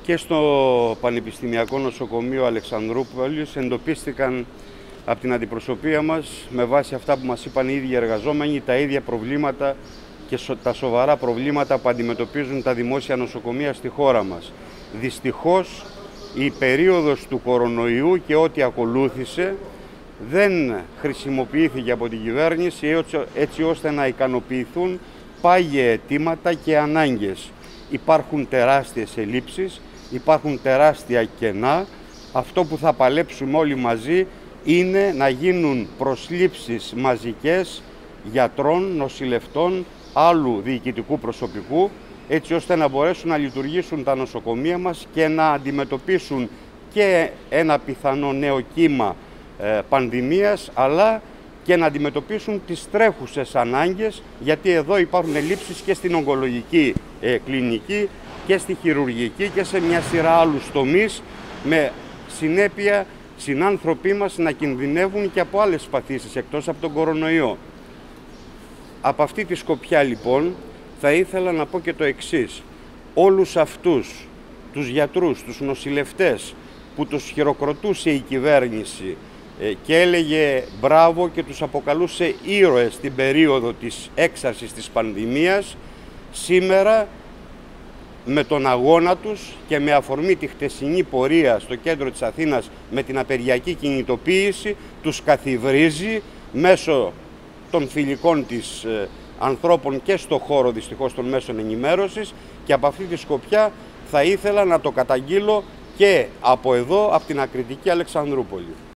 Και στο Πανεπιστημιακό Νοσοκομείο Αλεξανδρούπολης εντοπίστηκαν από την αντιπροσωπεία μας, με βάση αυτά που μας είπαν οι ίδιοι εργαζόμενοι, τα ίδια προβλήματα και τα σοβαρά προβλήματα που αντιμετωπίζουν τα δημόσια νοσοκομεία στη χώρα μας. Δυστυχώς, η περίοδος του κορονοϊού και ό,τι ακολούθησε δεν χρησιμοποιήθηκε από την κυβέρνηση έτσι ώστε να ικανοποιηθούν πάγια αιτήματα και ανάγκες. Υπάρχουν τεράστιες ελλείψεις, υπάρχουν τεράστια κενά. Αυτό που θα παλέψουμε όλοι μαζί είναι να γίνουν προσλήψεις μαζικές γιατρών, νοσηλευτών, άλλου διοικητικού προσωπικού, έτσι ώστε να μπορέσουν να λειτουργήσουν τα νοσοκομεία μας και να αντιμετωπίσουν και ένα πιθανό νέο κύμα πανδημίας, αλλά και να αντιμετωπίσουν τις τρέχουσες ανάγκες, γιατί εδώ υπάρχουν ελλείψεις και στην ογκολογική κλινική και στη χειρουργική και σε μια σειρά άλλους τομείς, με συνέπεια συνάνθρωποι μας να κινδυνεύουν και από άλλες παθήσεις εκτός από τον κορονοϊό. Από αυτή τη σκοπιά λοιπόν θα ήθελα να πω και το εξής: όλους αυτούς τους γιατρούς, τους νοσηλευτές που τους χειροκροτούσε η κυβέρνηση και έλεγε μπράβο και τους αποκαλούσε ήρωες στην περίοδο της έξαρσης της πανδημίας, σήμερα με τον αγώνα τους και με αφορμή τη χτεσινή πορεία στο κέντρο της Αθήνας με την απεργιακή κινητοποίηση, τους καθιβρίζει μέσω των φιλικών της ανθρώπων και στο χώρο δυστυχώς των μέσων ενημέρωσης, και από αυτή τη σκοπιά θα ήθελα να το καταγγείλω και από εδώ, από την ακριτική Αλεξανδρούπολη.